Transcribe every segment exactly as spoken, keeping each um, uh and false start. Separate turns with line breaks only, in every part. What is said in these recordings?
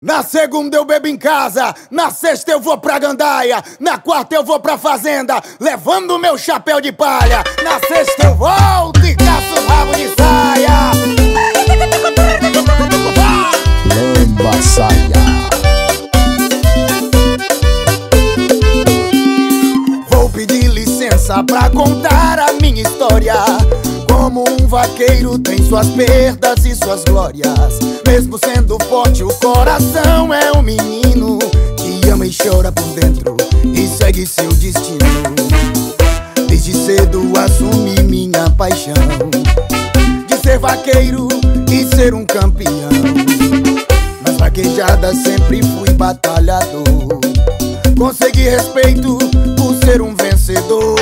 Na segunda eu bebo em casa, na sexta eu vou pra gandaia, na quarta eu vou pra fazenda, levando meu chapéu de palha. Na sexta eu volto e caço o rabo de saia.
Lamba saia.
Vou pedir licença pra contar a minha história. Como um vaqueiro tem suas perdas e suas glórias. Mesmo sendo forte, o coração é um menino que ama e chora por dentro e segue seu destino. Desde cedo assumi minha paixão de ser vaqueiro e ser um campeão. Nas vaquejadas sempre fui batalhador. Consegui respeito por ser um vencedor.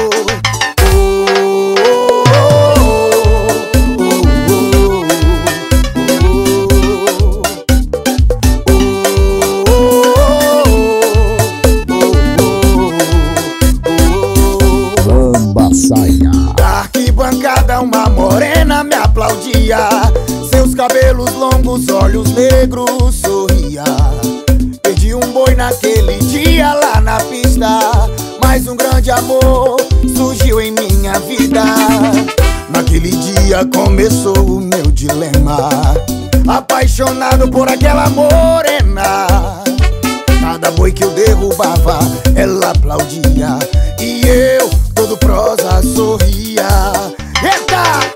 Da arquibancada uma morena me aplaudia, seus cabelos longos, olhos negros, sorria. Perdi um boi naquele dia lá na pista, mas um grande amor surgiu em minha vida. Naquele dia começou o meu dilema, apaixonado por aquela morena. Cada boi que eu derrubava, ela aplaudia, e eu, todo prosa, sorria. Eita!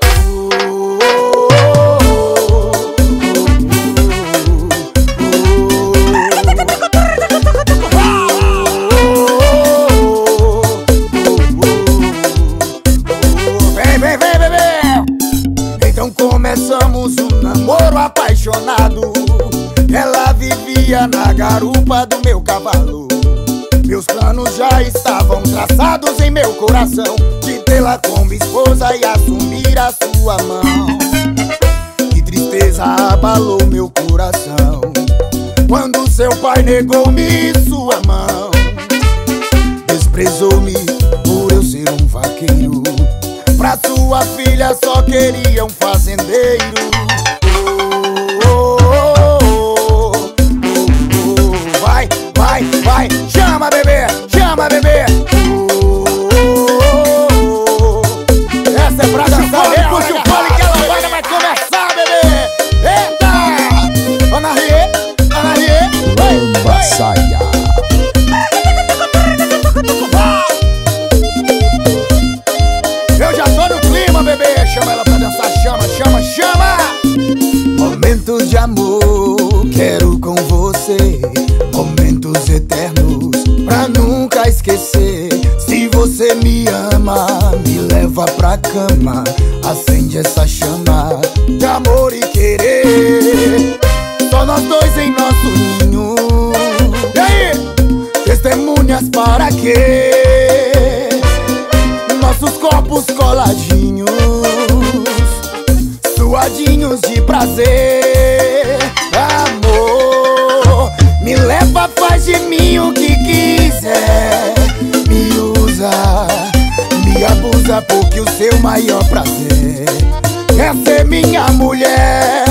Vem, vem, vem, bebê! Então começamos um namoro apaixonado. Ela vivia na garupa do meu cavalo. Meus planos já estavam traçados em meu coração, de tê-la como esposa e assumir a sua mão. Que tristeza abalou meu coração quando seu pai negou-me sua mão. Desprezou-me por eu ser um vaqueiro, pra sua filha só queria um fazendeiro. Vai, vai, chama bebê, chama bebê. Oh, oh, oh. Essa é pra dançar, puxa o fole que a lambada vai começar, bebê. Eita! Ana Rie, Ana Rie.
Lamba saia.
Eu já tô no clima, bebê. Chama ela pra dançar, chama, chama, chama. Momentos de amor, quero com você. Momentos eternos pra nunca esquecer. Se você me ama, me leva pra cama, acende essa chama de amor e querer. Só nós dois em nosso ninho. E aí? Testemunhas para quê? Nossos corpos coladinhos, suadinhos de prazer. Amor, me leva, faz de mim o que quiser. Me usa, me abusa, porque o seu maior prazer é ser minha mulher.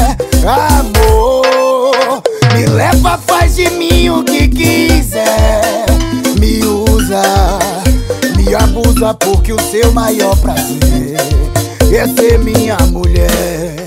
Amor, me leva, faz de mim o que quiser. Me usa, me abusa, porque o seu maior prazer é ser minha mulher.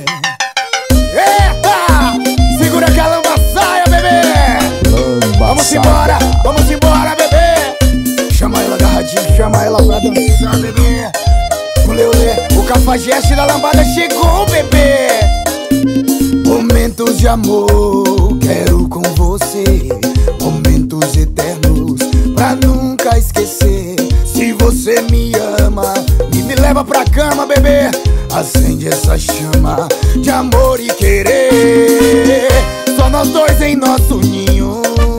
Eita! Segura que a lamba saia, bebê!
Lamba
Vamos
saia.
embora, vamos embora, bebê! Chama ela agarradinho, chama ela pra dançar, bebê! O Leolê, o cafajeste da lambada chegou, bebê! Momentos de amor, quero com você. Momentos eternos pra nunca esquecer. Se você me ama, me, me leva pra cama, bebê. Acende essa chama de amor e querer. Só nós dois em nosso ninho.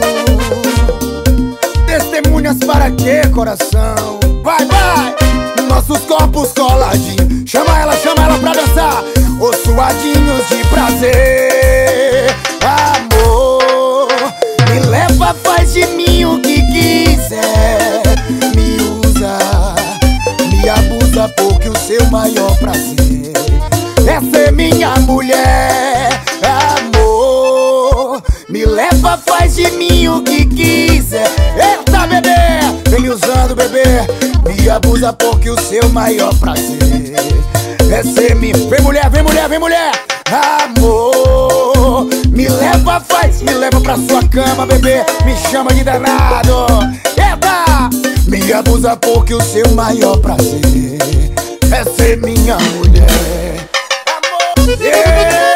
Testemunhas para quê, coração? Vai, vai! Nossos corpos coladinhos. Chama ela, chama ela pra dançar. Os suadinhos de prazer. Amor, me leva, faz de mim o que quiser. Me usa, me abusa, porque o seu maior prazer é ser minha mulher. Amor, me leva, leva, faz de mim o que quiser. Eita, bebê, vem me usando, bebê. Me abusa porque o seu maior prazer é ser minha. Vem mulher, vem mulher, vem mulher. Amor, me leva, faz, me leva pra sua cama, bebê. Me chama de danado. Eita, me abusa porque o seu maior prazer é ser minha mulher. Amor, eita,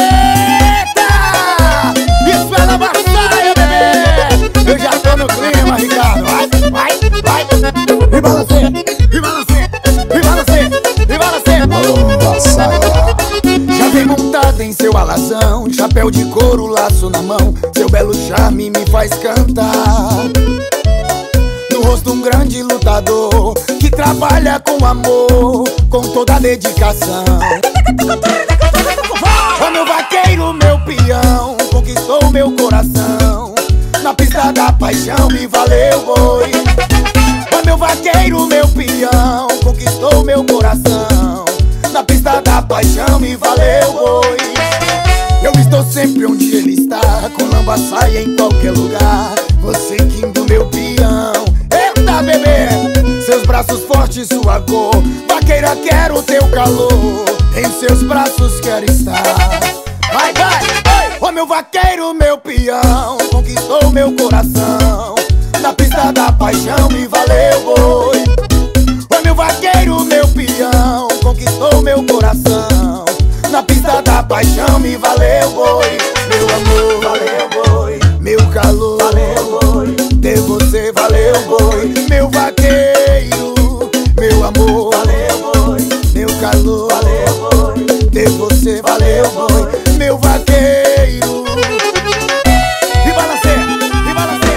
isso é Lomba Saia, bebê. Eu já tô no clima, Ricardo. Vai, vai, vai. E balancê, e balancê, e balancê, e balancê.
Lomba Saia.
Já vem montada em seu alazão, chapéu de couro, laço na mão. Seu belo charme me faz cantar. No rosto um grande lutador que trabalha com amor, com toda a dedicação. Ó meu vaqueiro, meu peão, conquistou meu coração. Na pista da paixão me valeu, boi. Ó meu vaqueiro, meu peão, conquistou meu coração. Na pista da paixão me valeu, boi. Eu estou sempre onde ele está, com Lomba Saia em qualquer lugar. Você quinto meu peão. Eita, bebê, seus braços fortes, sua cor. Vaqueira, quero o teu calor. Em seus braços quero estar. Vai, vai, vai. Ó meu vaqueiro, meu peão, conquistou meu coração. Na pista da paixão me valeu, boi. Ó meu vaqueiro, meu peão, conquistou meu coração. Na pista da paixão me valeu, boi. Meu amor, valeu, boi. Meu calor, valeu, boi. De você, valeu, boi. Meu vaqueiro, meu amor, valeu, boi. Meu calor, valeu, boi. De você, valeu, boi. Meu vaqueiro. E balancê, e balancê.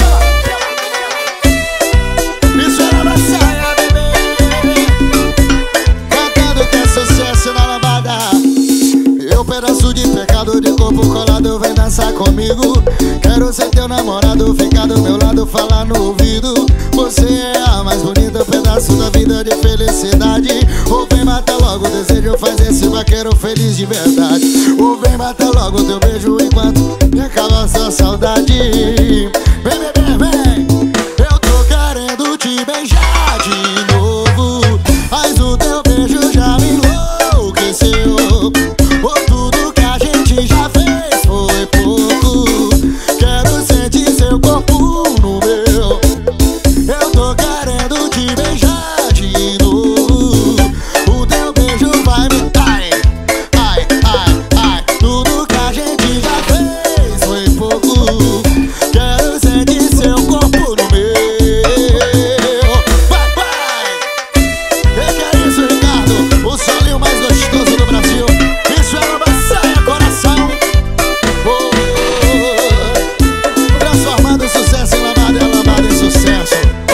Isso é Lomba Saia, bebê. Cantando que é sucesso na lambada. Eu, pedaço de pecado, de corpo colado, vem dançar comigo. Quero ser teu namorado, ficar do meu lado, falar no ouvido. Você é a mais bonita, pedaço da vida de felicidade. Ou vem matar logo o desejo, faz esse vaqueiro feliz de verdade. Ou vem matar logo o teu beijo enquanto me acaba sua saudade. Vem, vem, vem, vem. Eu tô querendo te beijar de novo, mas o teu beijo já me enlouqueceu. Ou tudo que a gente já fez foi pouco. Quero sentir seu corpo no meu. Eu tô querendo te beijar de novo. O teu beijo vai me... Ai, ai, ai, ai. Tudo que a gente já fez foi pouco. Quero sentir seu corpo no meu. Vai, vai. E que é isso, Ricardo? O solinho mais gostoso do Brasil. Isso é Lomba Saia, coração. Oh, transformando sucesso em lambada, é lambada em sucesso.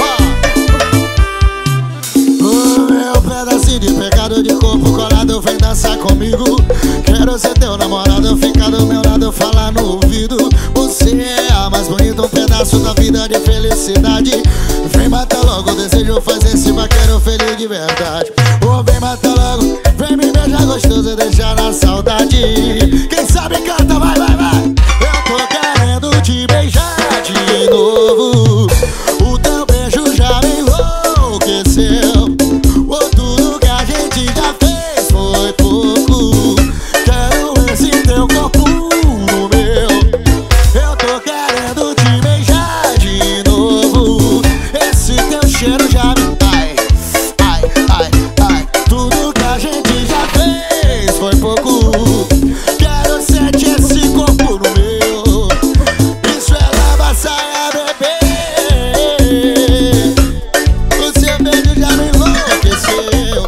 Oh, oh, meu pedacinho de pecado, de corpo colado, vem dançar comigo. Quero ser teu namorado, ficar do meu lado, falar no ouvido. Você é a mais bonita, um pedaço da vida de felicidade. Vem matar logo o desejo, faz esse vaqueiro feliz de verdade. Oh, vem matar logo, vem me beijar gostoso, deixar na saudade. Quem sabe canta, vai, vai, vai. Eu tô querendo te beijar de novo. O teu beijo já me enlouqueceu. Oh, tudo que a gente já fez foi pouco. Quero esse teu corpo no meu. Eu tô querendo te beijar de novo. Esse teu cheiro já me... Ai, ai, ai, ai. Tudo que a gente já fez foi pouco. Quero sentir esse corpo no meu. Isso é Lomba Saia, bebê. O seu beijo já me enlouqueceu.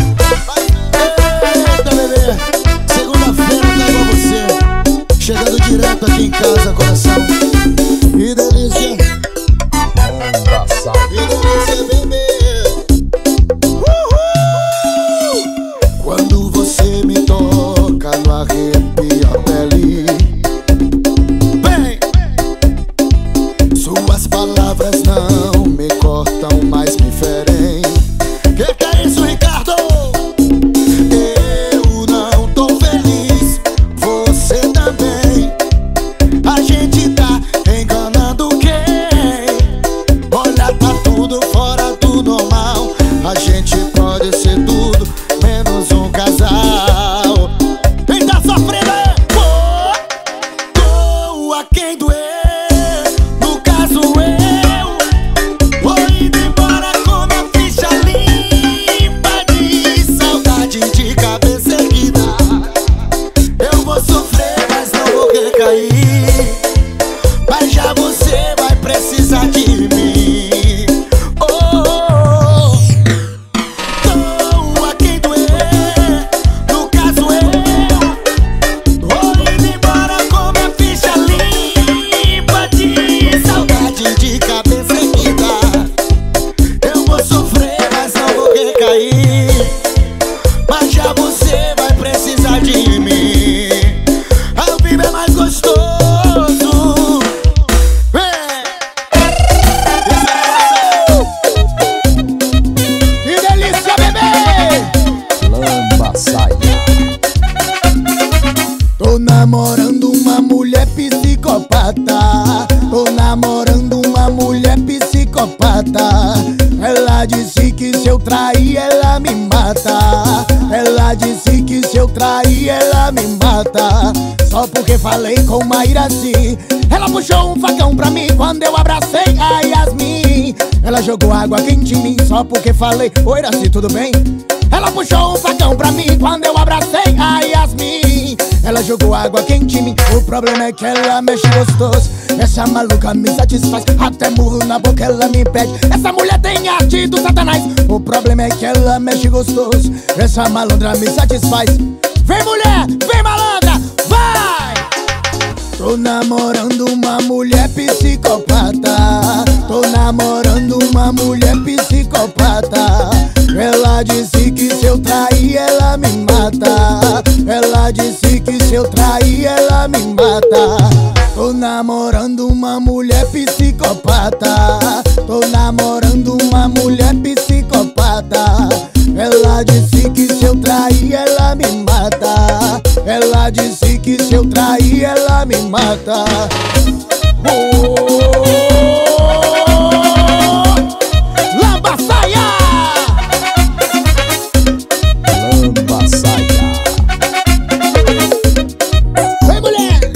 Eita, bebê. Segunda-feira tá igual você, chegando direto aqui em casa, coração. Que delícia,
Lomba Saia.
que delícia, bebê. Quando você me toca, no arrepia a pele. Bem, suas palavras não me cortam, mas me ferem. Que que é isso, Ricardo? Eu não tô feliz, você também. A gente tá quem doer. No caso eu vou indo embora com minha ficha limpa de saudade, de cabeça erguida. Eu vou sofrer, mas não vou recair. Mas já você vai precisar de mim. Oh, oh, oh. Tô a quem doer. No caso eu vou indo embora com minha ficha limpa de saudade, de cabeça erguida. Eu vou sofrer, mas não vou recair. Mas já você vai precisar de mim. Ao vivo é mais gostoso.
Tô namorando uma mulher psicopata. Tô namorando uma mulher psicopata. Ela disse que se eu trair ela me mata. Ela disse que se eu trair ela me mata. Só porque falei com Mairaci. Ela puxou um facão pra mim quando eu abracei a Yasmin. Ela jogou água quente em mim só porque falei: oi, Iraci, tudo bem? Ela puxou um facão pra mim quando eu abracei a Yasmin. Ela jogou água quente em mim. O problema é que ela mexe gostoso. Essa maluca me satisfaz. Até murro na boca ela me pede. Essa mulher tem arte do satanás. O problema é que ela mexe gostoso. Essa malandra me satisfaz. Vem mulher, vem malandra, vai! Tô namorando uma mulher psicopata. Tô namorando uma mulher psicopata. Ela disse que se eu trair ela me mata. Ela disse que se eu trair ela me mata. Tô namorando uma mulher psicopata. Tô namorando uma mulher psicopata. Ela disse que se eu trair ela me mata. Ela disse que se eu trair ela me mata. Oh, Lamba Saia!
Lamba Saia.
Vem mulher!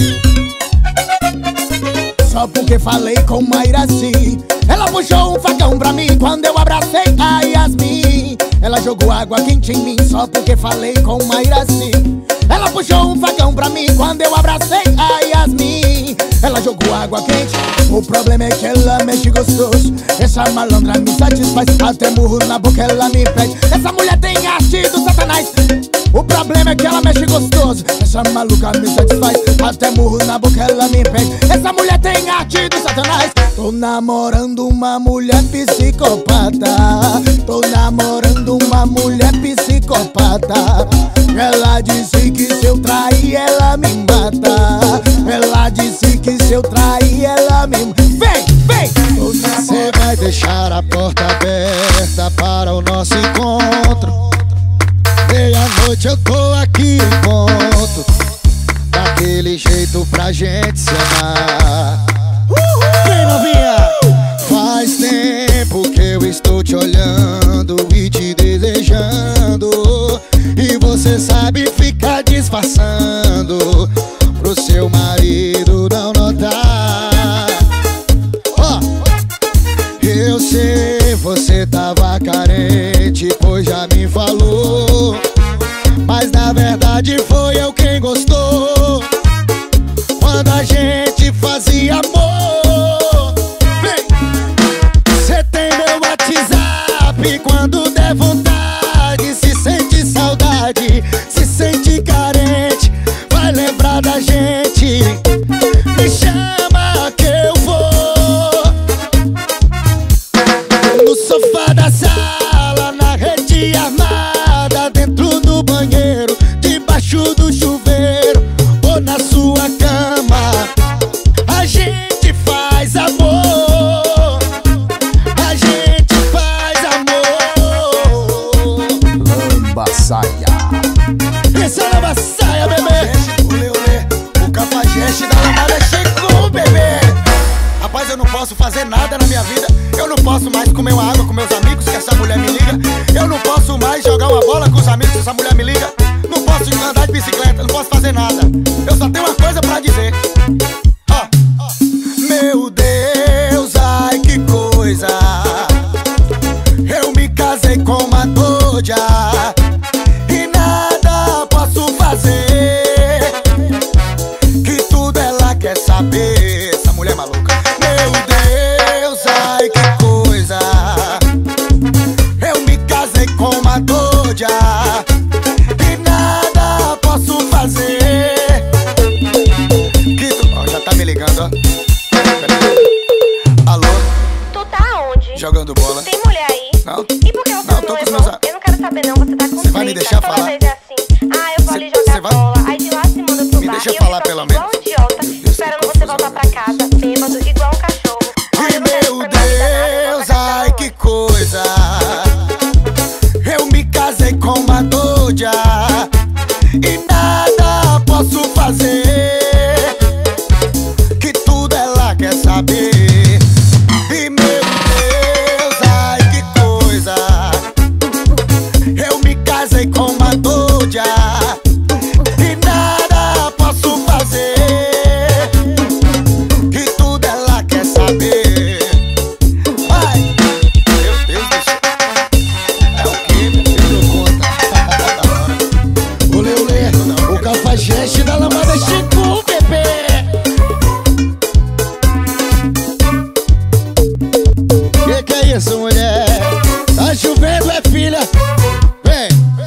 Só porque falei com Mairaci. Ela puxou um facão pra mim quando eu abracei a Yasmin. Ela jogou água quente em mim só porque falei com Mairaci. Ela puxou um facão pra mim quando eu abracei a Yasmin. Ela jogou água quente. O problema é que ela mexe gostoso. Essa malandra me satisfaz. Até murro na boca ela me pede. Essa mulher tem arte do satanás. O problema é que ela mexe gostoso. Essa maluca me satisfaz. Até murro na boca ela me pede. Essa mulher tem arte do satanás. Tô namorando uma mulher psicopata. Tô namorando uma mulher psicopata. Ela disse que se eu trair ela me mata. Ela disse que se eu trair ela me mata. Vem, vem!
Você vai deixar a porta aberta para o nosso encontro. Meia-noite eu tô aqui em ponto. Daquele jeito pra gente se amar. Vem novinha! Faz tempo que eu estou te olhando e te desejando. E você sabe ficar disfarçando pro seu marido não notar. Ó, eu sei, você tava carente, pois já me falou. Mas na verdade foi eu quem gostou. Quando a gente fazia amor. Vem! Cê tem meu WhatsApp, quando der vontade, se sente saudade, se sente carente, vai lembrar da gente. Me chama que eu vou. No sofá da sala, na rede armada, dentro do banheiro, debaixo do chuveiro ou na sua cama. A gente faz amor. A gente faz amor.
Lamba Saia.
Esse é Lamba Saia, bebê.
Olê, olê, o cafajeste da lambada chegou, bebê.
Rapaz, eu não posso fazer nada na minha vida. Eu não posso mais comer uma água com meus amigos, que essa mulher me liga. Eu não posso mais jogar uma bola com os amigos, que essa mulher me liga. Não posso andar de bicicleta, não posso fazer nada. Eu só tenho uma coisa pra dizer. Ó,
mulher maluca. Meu Deus, ai que coisa. Eu me casei com uma doida e nada posso fazer. Que tu... Ó, já tá me ligando, ó. Alô?
Tu tá onde?
Jogando bola.
Tem mulher aí?
Não.
E por que você
Não,
não,
tô com os
levou?
meus a-
Eu não quero saber não, você tá com
Você vai me
prisa.
deixar
Toda
falar?
vez é assim. Ah, eu vou ali
Cê-
jogar
cê vai-
bola. Aí de lá se manda pro
Me
bar.
deixa
e eu
falar
fico
pelo
aqui igual
menos.
um idiota,
Meu Deus,
esperando
que
você
confusão,
voltar
né?
pra casa, bêbado, igual um cachorro. Olha,
E
eu não quero
meu
isso pra minha vida, nada, eu vou
Deus,
pra casa
ai
dela
que
hoje.
coisa. Eu me casei com uma doida e nada posso fazer. Que tudo ela quer saber. E meu Deus, ai que coisa. Eu me casei com uma doida e nada posso fazer. Que tudo ela quer saber. Ai, meu Deus do céu. É o que, meu Deus, não conta.
Olê, olê, o cafajeste da lambada chegou, bebê. Que que é isso, mulher? Tá chovendo, é filha? Vem.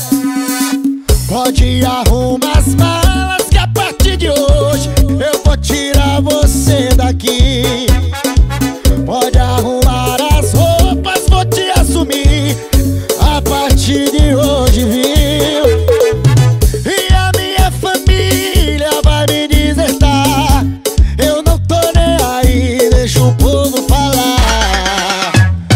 Pode arrumar as malas que a partir de hoje eu vou tirar você daqui. Pode arrumar as roupas, vou te assumir a partir de hoje, viu? E a minha família vai me desertar. Eu não tô nem aí, deixa o povo falar.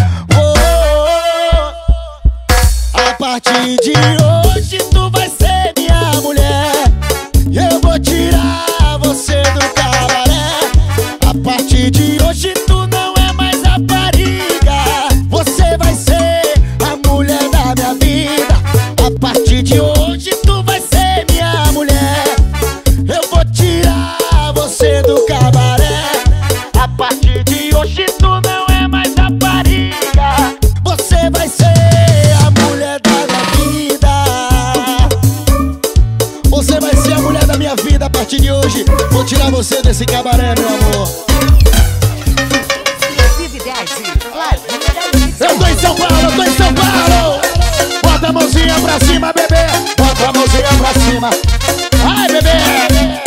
Oh, a partir de hoje tu vai ser minha mulher. E eu vou tirar você do cabaré. A partir de hoje tu não é mais rapariga. Você vai ser a mulher da minha vida. A partir de hoje tu vai ser minha mulher. Eu vou tirar você do cabaré. A partir de hoje tu não é mais rapariga. Você vai ser a mulher da minha vida. Você vai ser a mulher da minha vida a partir de hoje. Vou tirar você desse cabaré, meu amor. Eu tô em São Paulo, eu tô em São Paulo. Bota a mãozinha pra cima, bebê. Bota a mãozinha pra cima. Ai, bebê.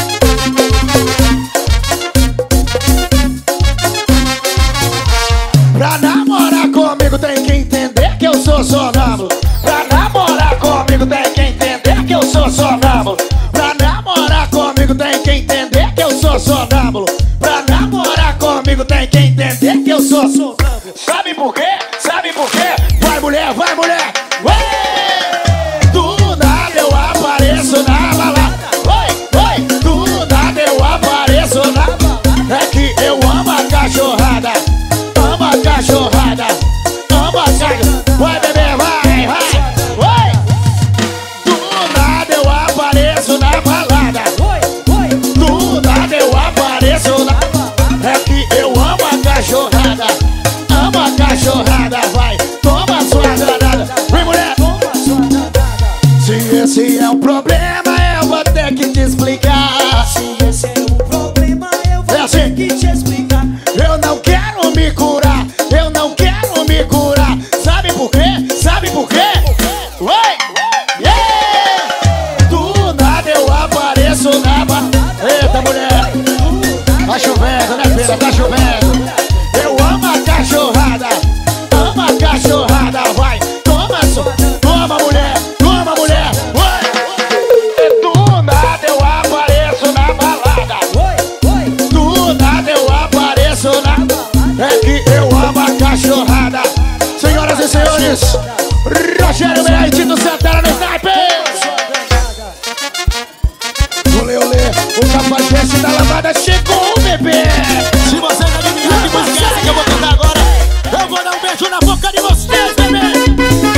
Pra namorar comigo tem que entender que eu sou sonâmbulo. Pra namorar comigo tem que entender que eu sou sonâmbulo. Pra namorar comigo tem que entender que eu sou sonâmbulo. Pra namorar comigo tem que entender que eu sou sonâmbulo. Sabe por quê? Sabe por quê? Vai mulher, vai mulher. Ué! Do nada eu apareço na balada. Oi, oi, do nada eu apareço na balada. É que eu amo a cachorrada. Amo a cachorrada. Amo a cachorrada. Vai bebê, vai, vai. Oi! Do nada eu apareço na balada. Do nada eu apareço na balada. É que eu amo a cachorrada. Amo a cachorrada, vai. Toma sua granada. Vem mulher. Se esse é um problema eu vou ter que te explicar.
Se esse é um problema, eu vou
É assim.
ter que te explicar.
Eu não quero me curar, eu não quero me curar. Sabe por quê? Sabe por quê? Oi! Yeah! Do nada eu apareço na ba... Eita, mulher! Tá chovendo, né, filha? Tá chovendo. Eu amo a cachorrada. Amo a cachorrada, vai. Toma, só. Toma, mulher. Toma, mulher. Oi! Do nada eu apareço na balada. Do nada eu apareço na... É que eu amo a cachorrada. Senhoras e senhores, Rogério Meia e Tito Santana no sniper. Olê, olê, o cafajeste da lambada chegou, bebê. Se você não adivinhar que música é essa que eu vou cantar agora, eu vou dar um beijo na boca de vocês, bebê.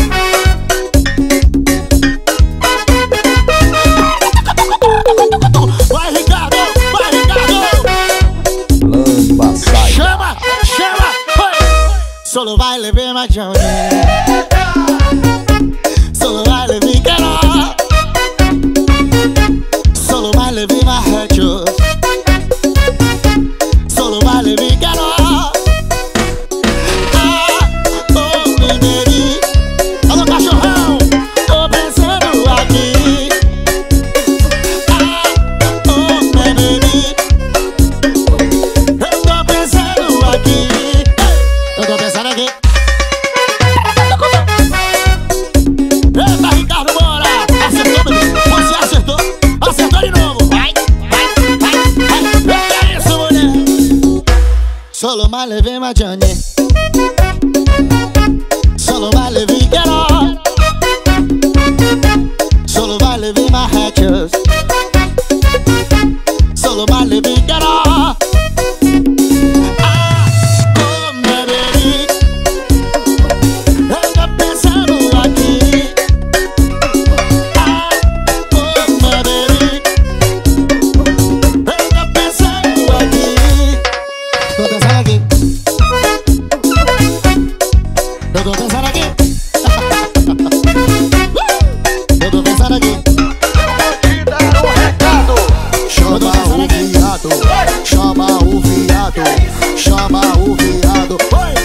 Vai, Ricardo, vai, Ricardo.
Lambaçaia.
Chama, chama, oi. Solo vai levar mais Johnny. Solo vai levar Carol. Solo vai levar mais Hechos. Solo Solo my living my journey. Solo my living get on. Solo my living my hatches. Solo my living get on. Ah, oh, my baby. Anda pensando aqui. Ah, oh, my baby. Anda pensando aqui. Tô pensando aqui. Eu tô pensando aqui. Eu tô pensando aqui.
Te dar um recado.
Chama o viado. Chama o viado. Chama o viado.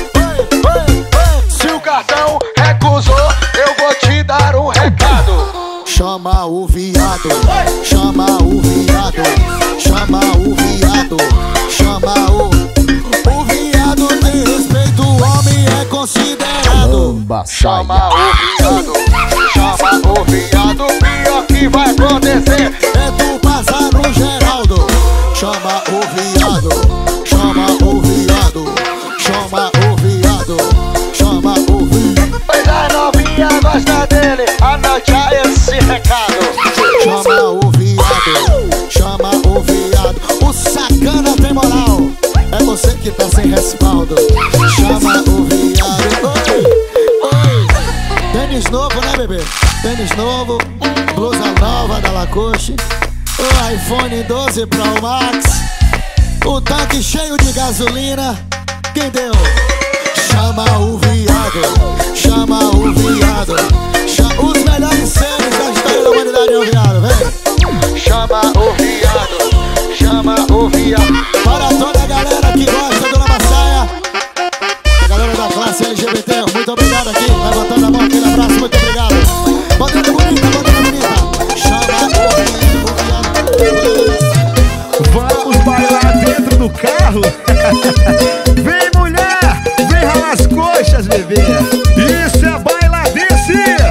Se o cartão recusou, eu vou te dar um recado.
Chama o viado. Chama o viado. Chama o viado. Chama o. O viado tem respeito, o homem é considerado.
Lamba
Chama
saia.
o viado. Chama o viado. Pior que vai acontecer.
É tu passar no Geraldo. Chama o viado. Chama o viado. Chama o viado. Chama o viado.
Pois a novinha gosta dele. Anote esse recado.
Chama o viado. Chama o viado. O sacana tem moral. É você que tá sem respaldo. Chama o viado. Oi, oi. Tênis novo, né, bebê? Tênis novo. Blusa nova da Lacoste. O iPhone doze Pro Max. O tanque cheio de gasolina. Quem deu? Chama o viado. Chama o viado. Chama os melhores seres da história da humanidade, é o viado, vem.
Chama o viado. Chama o viado.
Para toda a galera que gosta do Lamba Saia, a galera da classe L G B T, muito obrigado aqui. Levantando a mão, aquele abraço, muito obrigado. Bandeira bonita, bandeira bonita. Chama o viado.
Vamos bailar dentro do carro. Vem mulher, vem ralar as coxas, bebê. Isso é bailadice.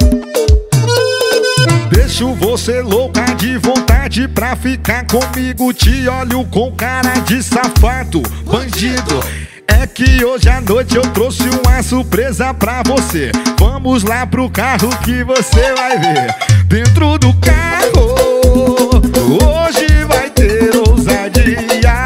Deixo você louca de vontade pra ficar comigo. Te olho com cara de safado, bandido. É que hoje à noite eu trouxe uma surpresa pra você. Vamos lá pro carro que você vai ver. Dentro do carro hoje vai ter ousadia.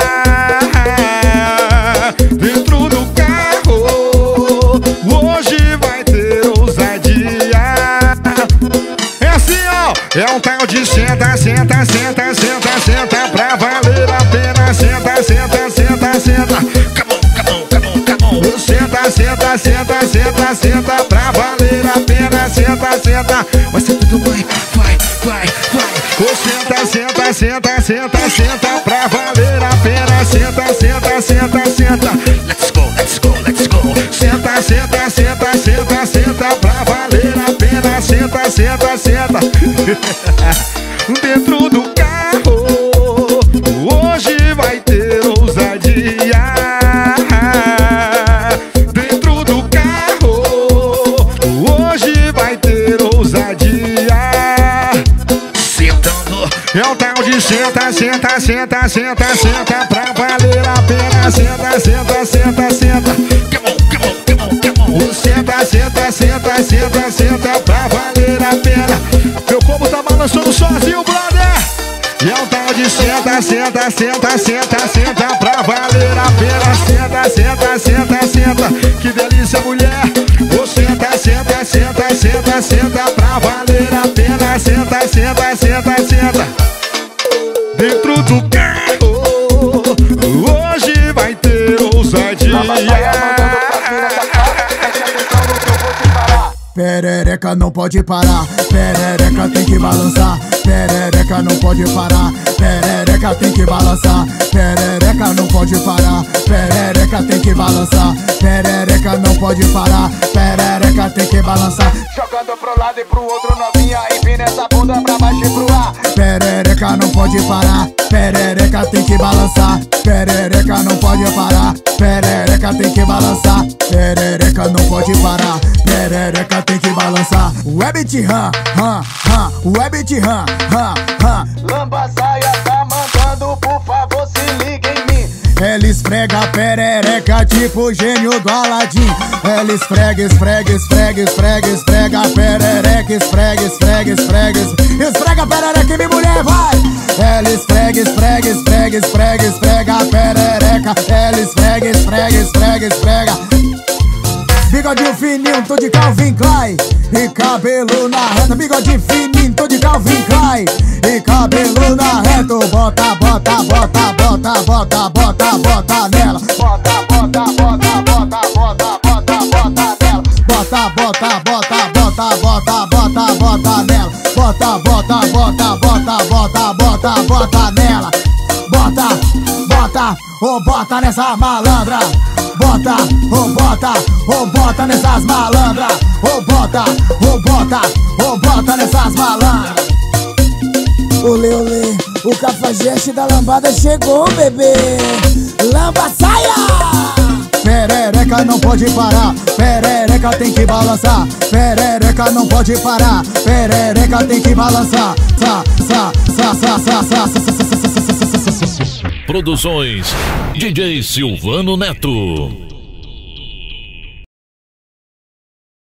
Dentro do carro hoje vai ter ousadia. É assim, ó. É um tal de senta, senta, senta, senta, senta pra valer a pena. Senta, senta, senta, senta. Come on, come on, come on, come on. Senta, senta, senta, senta, senta pra valer a pena. Senta, senta. Vai ser tudo bem. Vai, vai, vai. Oh, senta, senta, senta, senta, senta pra valer a pena. Senta, senta, senta, senta. Let's go, let's go, let's go. Senta, senta, senta, senta, senta pra valer a pena. Senta, senta, senta. Dentro do carro hoje vai ter ousadia. Dentro do carro hoje vai ter ousadia. Sentando é o tal de senta, senta, senta, senta, senta pra valer a pena. Senta, senta, senta, senta. Come on, come on, come on, come on. Senta, senta, senta, senta, senta pra valer a pena. Meu combo tá balançando sozinho, brother. E é o tal de senta, senta, senta, senta, senta pra valer a pena. Senta, senta, senta, senta. Que delícia, mulher. Oh, senta, senta, senta, senta, senta pra valer a pena. Senta, senta, senta, senta. Dentro do carro hoje vai ter ousadia.
Perereca não pode parar, perereca tem que balançar. Perereca não pode parar, perereca tem que balançar. Perereca não pode parar, perereca tem que balançar. Perereca não pode parar, perereca tem que balançar. Jogando pro lado e pro outro novinha e vira essa bunda pra baixo e pro ar. Perereca não pode parar, perereca tem que balançar. Perereca não pode parar, perereca tem que balançar. Perereca não pode parar, perereca tem que balançar. Webit ram, ram, ram, webit ram, ram, ram. Lamba Saia tá mandando, por favor se liga em mim. Ela esfrega a perereca tipo o gênio do Aladim. Ela esfrega, esfrega, esfrega, esfrega, esfrega a perereca, esfrega, esfrega, esfrega, esfrega a perereca e minha mulher vai. Ela esfrega, esfrega, esfrega, esfrega, esfrega a perereca. Ela esfrega, esfrega, esfrega, esfrega. Bigodinho fininho, tô de Calvin Klein e cabelo na reta. Bigodinho fininho, tô de Calvin Klein e cabelo na reta. Bota, bota, bota, bota, bota, bota, bota nela. Bota, bota, bota, bota, bota, bota, bota nela. Bota, bota, bota, bota, bota, bota, bota nela. Bota, bota, bota, bota, bota, bota, bota nela. Bota, bota, ô bota nessa malandra. Bota, ô bota, ô bota nessas malandras. Ô bota, ô bota, ô bota nessas malandras.
Olê, olê, o cafajeste da lambada chegou, bebê. Lamba saia!
Perereca não pode parar, perereca tem que balançar. Perereca não pode parar, perereca tem que balançar. Sa, sa, sa, sa, sa, sa, sa, sa, sa, sa, sa, sa, sa.
Produções D J Silvano Neto.